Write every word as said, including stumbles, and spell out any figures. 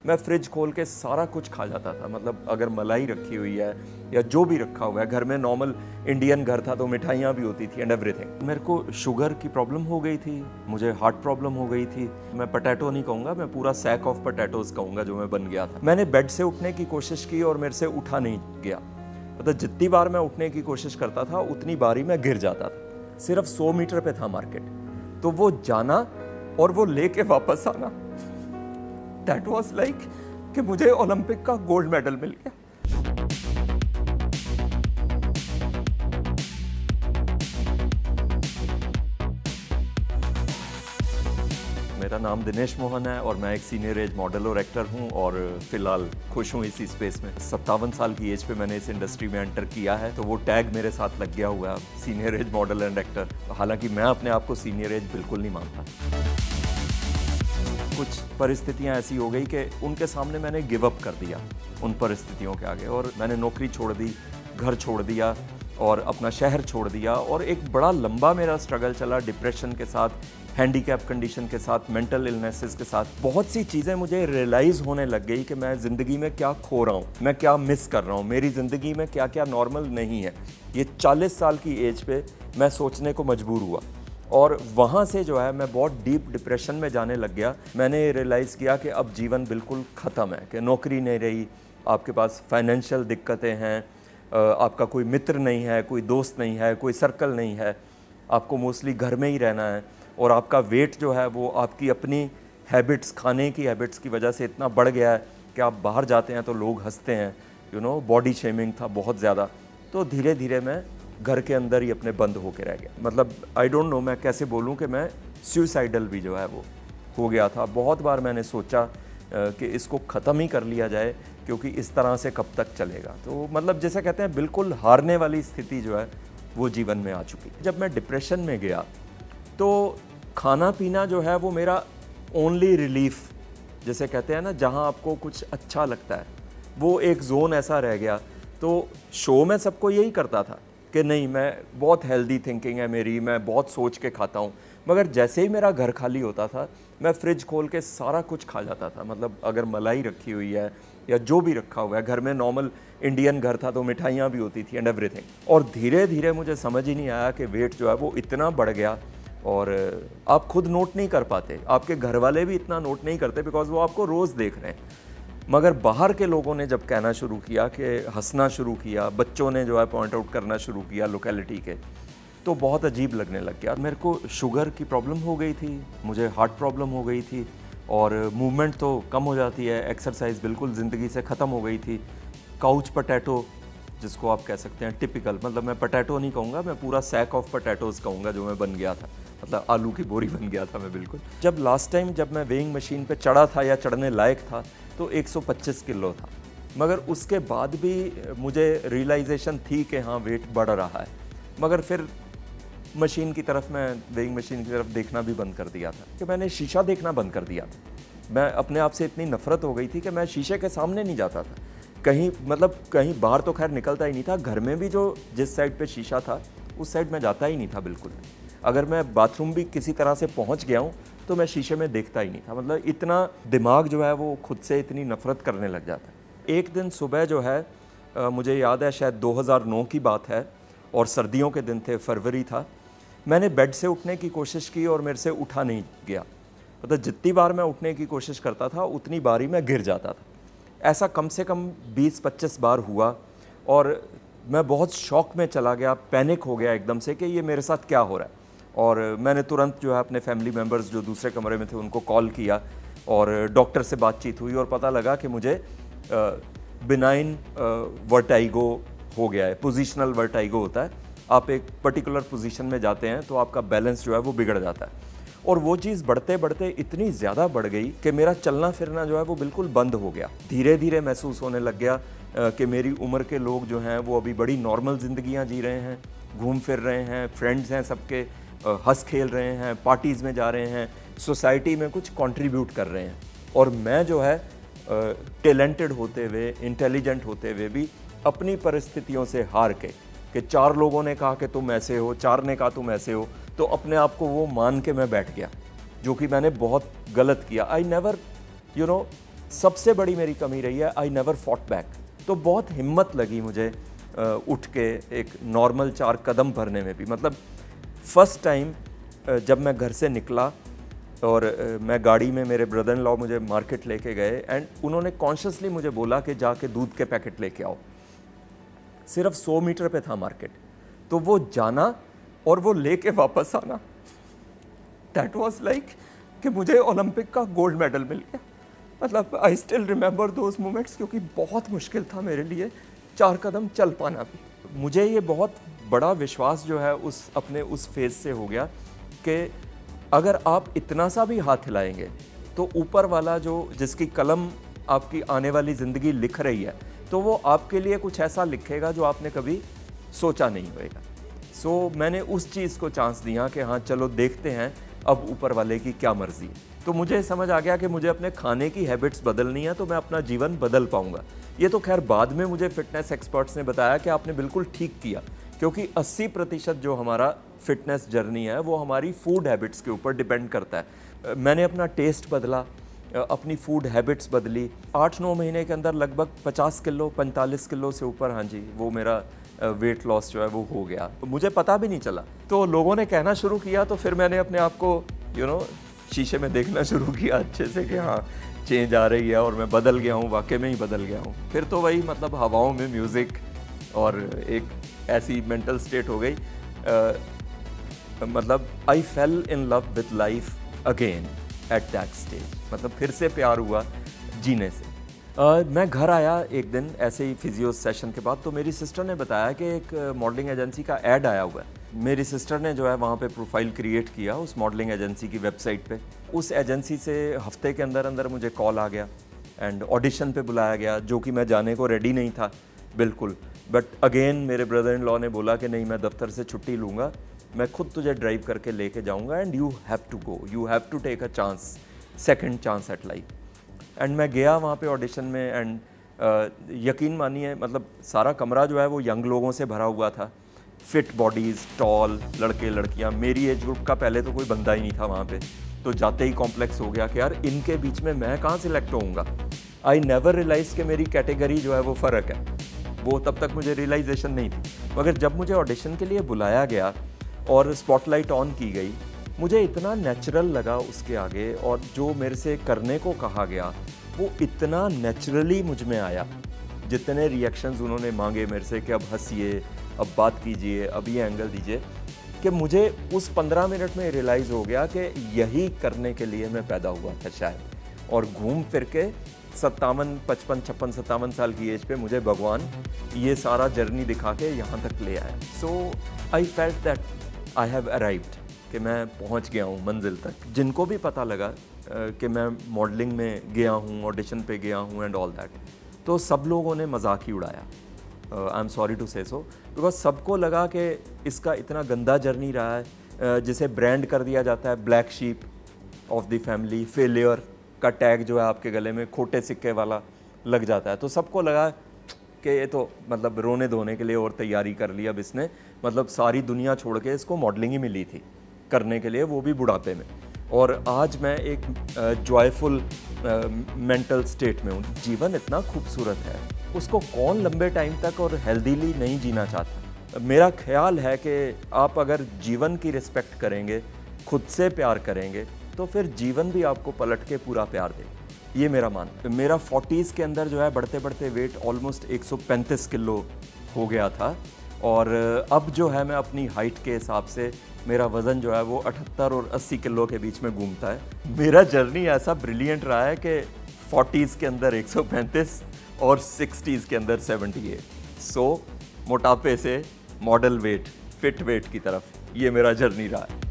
मैं फ्रिज खोल के सारा कुछ खा जाता था। मतलब अगर मलाई रखी हुई है या जो भी रखा हुआ है, घर में नॉर्मल इंडियन घर था तो मिठाइयाँ भी होती थी एंड एवरीथिंग। मेरे को शुगर की प्रॉब्लम हो गई थी, मुझे हार्ट प्रॉब्लम हो गई थी। मैं पोटैटो नहीं कहूँगा, मैं पूरा सैक ऑफ पोटैटोज कहूँगा जो मैं बन गया था। मैंने बेड से उठने की कोशिश की और मेरे से उठा नहीं गया। मतलब जितनी बार मैं उठने की कोशिश करता था उतनी बार ही मैं गिर जाता था। सिर्फ सौ मीटर पे था मार्केट, तो वो जाना और वो लेके वापस आना, दैट वाज लाइक कि मुझे ओलंपिक का गोल्ड मेडल मिल गया। मेरा नाम दिनेश मोहन है और मैं एक सीनियर एज मॉडल और एक्टर हूं और फिलहाल खुश हूं इसी स्पेस में। सत्तावन साल की एज पे मैंने इस इंडस्ट्री में एंटर किया है, तो वो टैग मेरे साथ लग गया हुआ है, senior age model and actor. हालांकि मैं अपने आप को सीनियर एज बिल्कुल नहीं मानता। कुछ परिस्थितियां ऐसी हो गई कि उनके सामने मैंने गिव अप कर दिया उन परिस्थितियों के आगे, और मैंने नौकरी छोड़ दी, घर छोड़ दिया और अपना शहर छोड़ दिया। और एक बड़ा लंबा मेरा स्ट्रगल चला डिप्रेशन के साथ, हैंडीकैप कंडीशन के साथ, मेंटल इलनेसेस के साथ। बहुत सी चीज़ें मुझे रियलाइज़ होने लग गई कि मैं ज़िंदगी में क्या खो रहा हूँ, मैं क्या मिस कर रहा हूँ, मेरी ज़िंदगी में क्या क्या नॉर्मल नहीं है। ये चालीस साल की एज पे मैं सोचने को मजबूर हुआ और वहाँ से जो है मैं बहुत डीप डिप्रेशन में जाने लग गया। मैंने रियलाइज़ किया कि अब जीवन बिल्कुल ख़त्म है, कि नौकरी नहीं रही, आपके पास फाइनेंशियल दिक्कतें हैं, आपका कोई मित्र नहीं है, कोई दोस्त नहीं है, कोई सर्कल नहीं है, आपको मोस्टली घर में ही रहना है और आपका वेट जो है वो आपकी अपनी हैबिट्स, खाने की हैबिट्स की वजह से इतना बढ़ गया है कि आप बाहर जाते हैं तो लोग हंसते हैं। यू नो बॉडी शेमिंग था बहुत ज़्यादा। तो धीरे धीरे मैं घर के अंदर ही अपने बंद होके रह गया। मतलब आई डोंट नो मैं कैसे बोलूं कि मैं सुसाइडल भी जो है वो हो गया था। बहुत बार मैंने सोचा कि इसको ख़त्म ही कर लिया जाए, क्योंकि इस तरह से कब तक चलेगा। तो मतलब जैसे कहते हैं बिल्कुल हारने वाली स्थिति जो है वो जीवन में आ चुकी। जब मैं डिप्रेशन में गया तो खाना पीना जो है वो मेरा ओनली रिलीफ, जैसे कहते हैं ना, जहाँ आपको कुछ अच्छा लगता है, वो एक जोन ऐसा रह गया। तो शो में सबको यही करता था कि नहीं, मैं बहुत हेल्दी थिंकिंग है मेरी, मैं बहुत सोच के खाता हूँ। मगर जैसे ही मेरा घर खाली होता था मैं फ्रिज खोल के सारा कुछ खा जाता था। मतलब अगर मलाई रखी हुई है या जो भी रखा हुआ है, घर में नॉर्मल इंडियन घर था तो मिठाइयाँ भी होती थी एंड एवरीथिंग। और धीरे धीरे मुझे समझ ही नहीं आया कि वेट जो है वो इतना बढ़ गया और आप खुद नोट नहीं कर पाते, आपके घर वाले भी इतना नोट नहीं करते बिकॉज वो आपको रोज़ देख रहे हैं। मगर बाहर के लोगों ने जब कहना शुरू किया, कि हंसना शुरू किया, बच्चों ने जो है पॉइंट आउट करना शुरू किया लोकेलिटी के, तो बहुत अजीब लगने लग गया। मेरे को शुगर की प्रॉब्लम हो गई थी, मुझे हार्ट प्रॉब्लम हो गई थी और मूवमेंट तो कम हो जाती है, एक्सरसाइज बिल्कुल ज़िंदगी से ख़त्म हो गई थी। काउच पोटैटो जिसको आप कह सकते हैं टिपिकल, मतलब मैं पोटैटो नहीं कहूँगा, मैं पूरा सैक ऑफ पोटैटोज़ कहूँगा जो मैं बन गया था। मतलब आलू की बोरी बन गया था मैं बिल्कुल। जब लास्ट टाइम जब मैं वेइंग मशीन पे चढ़ा था या चढ़ने लायक था तो एक सौ पच्चीस किलो था। मगर उसके बाद भी मुझे रियलाइजेशन थी कि हाँ वेट बढ़ रहा है। मगर फिर मशीन की तरफ, मैं वेइंग मशीन की तरफ देखना भी बंद कर दिया था, कि मैंने शीशा देखना बंद कर दिया था। मैं अपने आप से इतनी नफरत हो गई थी कि मैं शीशे के सामने नहीं जाता था कहीं। मतलब कहीं बाहर तो खैर निकलता ही नहीं था, घर में भी जो जिस साइड पे शीशा था उस साइड में जाता ही नहीं था बिल्कुल। अगर मैं बाथरूम भी किसी तरह से पहुंच गया हूं तो मैं शीशे में देखता ही नहीं था। मतलब इतना दिमाग जो है वो खुद से इतनी नफरत करने लग जाता है। एक दिन सुबह जो है आ, मुझे याद है शायद दो हज़ार नौ की बात है और सर्दियों के दिन थे, फरवरी था। मैंने बेड से उठने की कोशिश की और मेरे से उठा नहीं गया। मतलब जितनी बार मैं उठने की कोशिश करता था उतनी बार ही मैं गिर जाता था। ऐसा कम से कम बीस पच्चीस बार हुआ और मैं बहुत शॉक में चला गया, पैनिक हो गया एकदम से कि ये मेरे साथ क्या हो रहा है। और मैंने तुरंत जो है अपने फैमिली मेम्बर्स जो दूसरे कमरे में थे उनको कॉल किया और डॉक्टर से बातचीत हुई और पता लगा कि मुझे बिनाइन वर्टाइगो हो गया है। पोजिशनल वर्टाइगो होता है, आप एक पर्टिकुलर पोजीशन में जाते हैं तो आपका बैलेंस जो है वो बिगड़ जाता है। और वो चीज़ बढ़ते बढ़ते इतनी ज़्यादा बढ़ गई कि मेरा चलना फिरना जो है वो बिल्कुल बंद हो गया। धीरे धीरे महसूस होने लग गया कि मेरी उम्र के लोग जो हैं वो अभी बड़ी नॉर्मल ज़िंदगियाँ जी रहे हैं, घूम फिर रहे हैं, फ्रेंड्स हैं सबके, हंस खेल रहे हैं, पार्टीज़ में जा रहे हैं, सोसाइटी में कुछ कंट्रीब्यूट कर रहे हैं। और मैं जो है टैलेंटेड होते हुए, इंटेलिजेंट होते हुए भी अपनी परिस्थितियों से हार के, कि चार लोगों ने कहा कि तुम ऐसे हो, चार ने कहा तुम ऐसे हो, तो अपने आप को वो मान के मैं बैठ गया, जो कि मैंने बहुत गलत किया। आई नेवर यू नो सबसे बड़ी मेरी कमी रही है, आई नेवर फॉट बैक। तो बहुत हिम्मत लगी मुझे उठ के एक नॉर्मल चार कदम भरने में भी। मतलब फर्स्ट टाइम जब मैं घर से निकला और मैं गाड़ी में, मेरे ब्रदर इन लॉ मुझे मार्केट लेके गए एंड उन्होंने कॉन्शियसली मुझे बोला कि जाके दूध के पैकेट लेके आओ। सिर्फ सौ मीटर पे था मार्केट, तो वो जाना और वो लेके वापस आना, दैट वाज लाइक कि मुझे ओलंपिक का गोल्ड मेडल मिल गया। मतलब I still remember those moments, क्योंकि बहुत मुश्किल था मेरे लिए चार कदम चल पाना भी। मुझे ये बहुत बड़ा विश्वास जो है उस अपने उस फेज़ से हो गया कि अगर आप इतना सा भी हाथ हिलाएंगे तो ऊपर वाला जो जिसकी कलम आपकी आने वाली ज़िंदगी लिख रही है, तो वो आपके लिए कुछ ऐसा लिखेगा जो आपने कभी सोचा नहीं होगा। सो so, मैंने उस चीज़ को चांस दिया कि हाँ चलो देखते हैं अब ऊपर वाले की क्या मर्ज़ी है। तो मुझे समझ आ गया कि मुझे अपने खाने की हैबिट्स बदलनी है, तो मैं अपना जीवन बदल पाऊंगा। ये तो खैर बाद में मुझे फिटनेस एक्सपर्ट्स ने बताया कि आपने बिल्कुल ठीक किया, क्योंकि अस्सी प्रतिशत जो हमारा फिटनेस जर्नी है वो हमारी फूड हैबिट्स के ऊपर डिपेंड करता है। मैंने अपना टेस्ट बदला, अपनी फूड हैबिट्स बदली, आठ नौ महीने के अंदर लगभग पचास किलो पैंतालीस किलो से ऊपर, हाँ जी, वो मेरा वेट लॉस जो है वो हो गया। तो मुझे पता भी नहीं चला। तो लोगों ने कहना शुरू किया, तो फिर मैंने अपने आप को यू नो शीशे में देखना शुरू किया अच्छे से कि हाँ चेंज आ रही है और मैं बदल गया हूँ, वाकई में ही बदल गया हूँ। फिर तो वही मतलब हवाओं में म्यूज़िक और एक ऐसी मेंटल स्टेट हो गई, आ, मतलब I fell in love with life again at that stage. मतलब फिर से प्यार हुआ जीने से। Uh, मैं घर आया एक दिन ऐसे ही फिजियो सेशन के बाद, तो मेरी सिस्टर ने बताया कि एक मॉडलिंग एजेंसी का ऐड आया हुआ है। मेरी सिस्टर ने जो है वहाँ पे प्रोफाइल क्रिएट किया उस मॉडलिंग एजेंसी की वेबसाइट पे। उस एजेंसी से हफ्ते के अंदर अंदर मुझे कॉल आ गया एंड ऑडिशन पे बुलाया गया, जो कि मैं जाने को रेडी नहीं था बिल्कुल। बट अगेन मेरे ब्रदर इन लॉ ने बोला कि नहीं, मैं दफ्तर से छुट्टी लूँगा, मैं खुद तुझे ड्राइव करके लेके जाऊँगा and you have to go, you have to take a chance, second chance at life. And मैं गया वहाँ पे ऑडिशन में एंड uh, यकीन मानिए मतलब सारा कमरा जो है वो यंग लोगों से भरा हुआ था, फिट बॉडीज़, टॉल लड़के लड़कियाँ। मेरी एज ग्रुप का पहले तो कोई बंदा ही नहीं था वहाँ पे। तो जाते ही कॉम्प्लेक्स हो गया कि यार इनके बीच में मैं कहाँ सिलेक्ट होऊंगा। आई नेवर रियलाइज़ कि मेरी कैटेगरी जो है वो फ़र्क है, वो तब तक मुझे रियलाइजेशन नहीं थी। मगर जब मुझे ऑडिशन के लिए बुलाया गया और स्पॉटलाइट ऑन की गई, मुझे इतना नेचुरल लगा उसके आगे, और जो मेरे से करने को कहा गया वो इतना नेचुरली मुझ में आया। जितने रिएक्शंस उन्होंने मांगे मेरे से कि अब हंसिए, अब बात कीजिए, अब ये एंगल दीजिए, कि मुझे उस पंद्रह मिनट में रियलाइज़ हो गया कि यही करने के लिए मैं पैदा हुआ था शायद। और घूम फिर के सत्तावन पचपन छप्पन सत्तावन साल की एज पे मुझे भगवान ये सारा जर्नी दिखा के यहाँ तक ले आया। So I felt that I have arrived, कि मैं पहुंच गया हूं मंजिल तक। जिनको भी पता लगा कि मैं मॉडलिंग में गया हूं, ऑडिशन पे गया हूं एंड ऑल दैट, तो सब लोगों ने मजाक ही उड़ाया। आई एम सॉरी टू से सो, बिकॉज सबको लगा कि इसका इतना गंदा जर्नी रहा है, uh, जिसे ब्रांड कर दिया जाता है black sheep of the family, failure का टैग जो है आपके गले में खोटे सिक्के वाला लग जाता है। तो सबको लगा कि ये तो मतलब रोने धोने के लिए और तैयारी कर ली अब इसने, मतलब सारी दुनिया छोड़ के इसको मॉडलिंग ही मिली थी करने के लिए, वो भी बुढ़ापे में। और आज मैं एक जॉयफुल मेंटल स्टेट में हूँ। जीवन इतना खूबसूरत है, उसको कौन लंबे टाइम तक और हेल्दीली नहीं जीना चाहता। मेरा ख्याल है कि आप अगर जीवन की रिस्पेक्ट करेंगे, खुद से प्यार करेंगे, तो फिर जीवन भी आपको पलट के पूरा प्यार दे। ये मेरा मान। मेरा फोर्टीज़ के अंदर जो है बढ़ते बढ़ते वेट ऑलमोस्ट एक सौ पैंतीस किलो हो गया था, और अब जो है मैं अपनी हाइट के हिसाब से मेरा वज़न जो है वो अठहत्तर और अस्सी किलो के बीच में घूमता है। मेरा जर्नी ऐसा ब्रिलियंट रहा है कि फोर्टीज़ के अंदर एक सौ पैंतीस और सिक्सटीज़ के अंदर अठहत्तर। सो मोटापे से मॉडल वेट, फिट वेट की तरफ, ये मेरा जर्नी रहा है।